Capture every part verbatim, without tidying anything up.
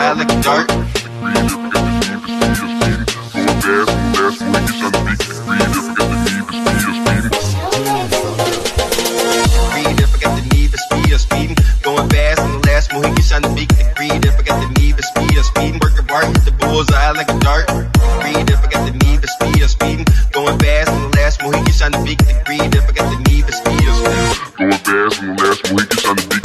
bullseye like a dart. Greed if I got the need for speed or speeding, going fast on the last mohican, shine the beat. Greed if I got the need for speed or speeding, working hard, hit the bullseye like a dart. Greed if I got the need for speed or speeding, going fast on the last mohican, shine the beat. Greed if I got the need for speed or speeding, going fast on the last mohican, shine the beat.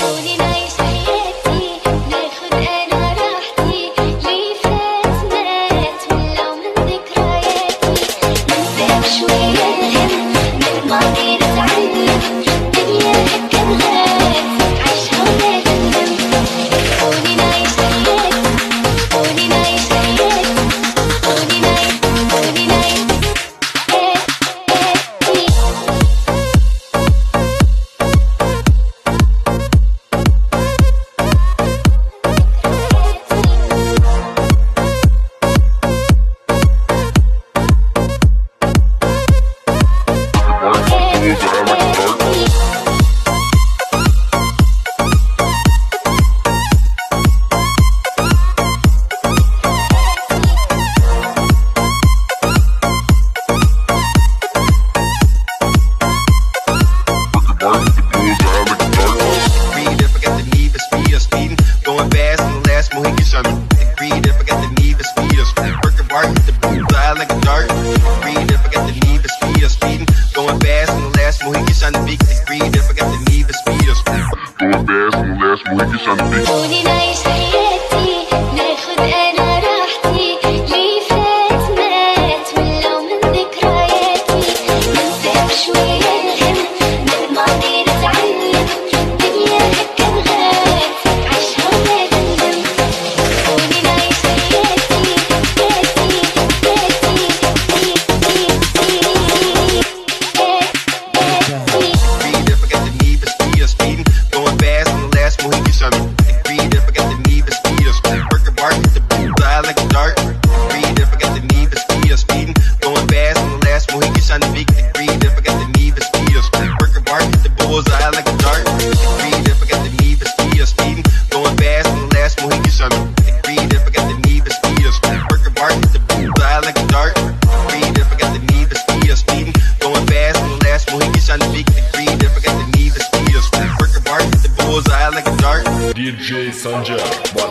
Greed if I got the need for speed or speeding, working hard, hit the bullseye like a dart. Greed if I got the need for speed or speeding, going fast on the last mohican, shine the beat. Greed if I got the need for speed or speeding, going fast on the last mohican, shine the beat. خلوني نعيش حياتي ناخد انا راحتي، اللي فات مات ولو من ذكرياتي، ننسى شوية الهم من الماضي نتعلم، الدنيا هكا نغات عيشها ولا تندم. خلوني نعيش حياتي حياتي حياتي Greed if I got the need for speed or speeding, going fast on the last mohican, shine the beat. Greed if I got the need for speed or speeding, working hard, hit the bullseye like a dart. Greed if I got the need for speed or speeding, going fast on the last mohican, shine the beat. Greed if I got the need for speed or speeding, working hard, hit the bullseye like a dart. Greed if I got the need for speed or speeding, going fast on the last mohican, shine the beat. Greed if I got the need for speed or speeding, working hard, hit the bullseye like a dart. Greed if I got the need for speed or speeding, going fast on the last mohican, shine the beat. Greed if I got the need for speed or speeding, working hard, hit the bullseye like a dart. ди джей Sanjay.